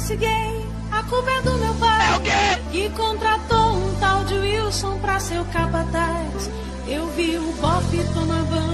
nasci gay, a culpa é do meu pai. É o quê? Que contratou um tal de Wilson pra ser o capataz. Eu vi o bofe tomar banho